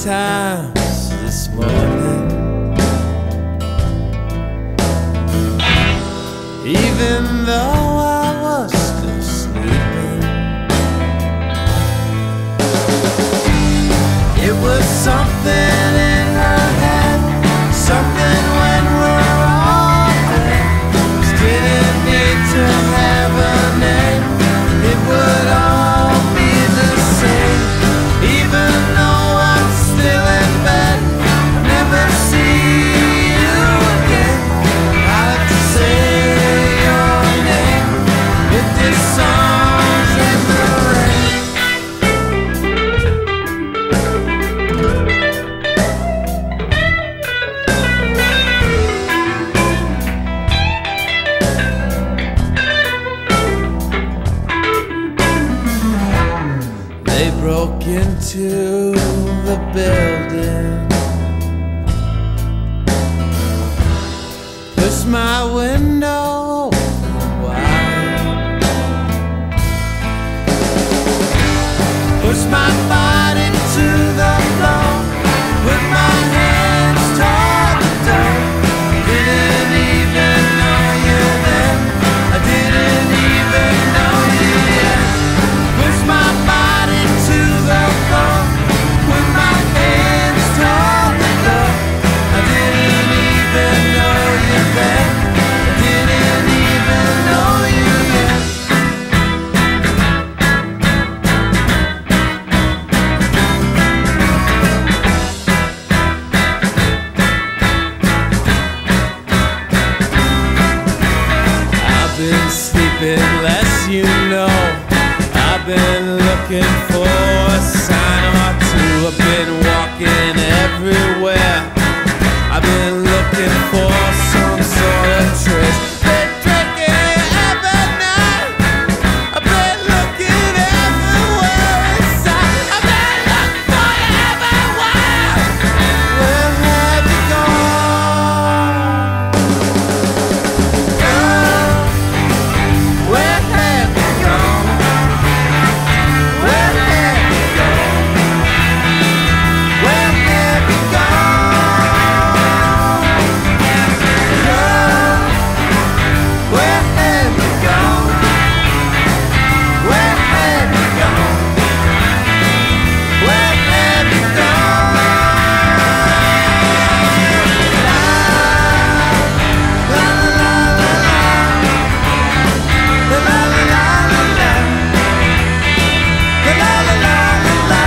times this morning, even though I was still sleeping. It was something in her head, something when we're all dead. Just didn't need to have a name, it would all be the same. Even though I'm still in bed, I'll never see you again. I have to say your name with this song's in the rain. They broke into the building, pushed my window open wide, pushed my body to the floor, put my hands toward the door. Didn't even know you then, I didn't even know you yet. Pushed my body to the floor, put my hands toward the door. I didn't even know you then, I didn't even know you yet. I've been sleeping less, you know. I've been looking for a sign or two. I've been walking everywhere. I've been looking for some sort of trace. Been drinking every night. I've been looking everywhere inside. I've been looking for you everywhere. Where have you gone? Girl, where have you gone? Where have you gone? Where have you gone? Girl, where have you gone? Where have you gone? Where have you gone? La la la la la, la la la la la la, la la la la la la.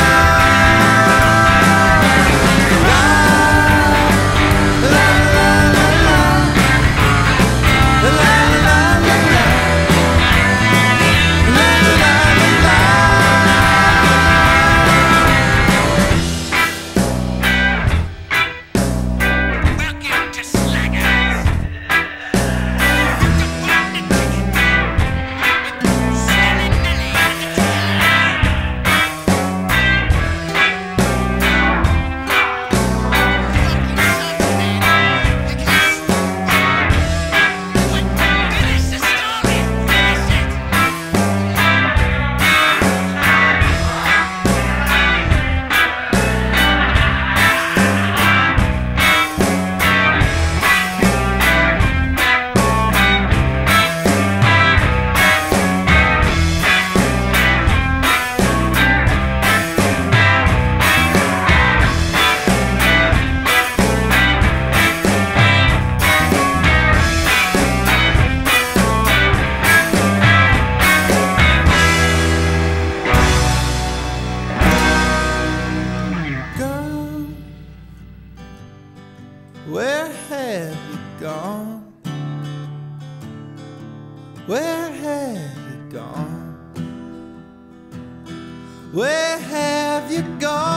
Welcome to Slaggers. Selling Nelly and the Finish the story. Finish it. Gone? Where have you gone? Where have you gone? Where have you gone?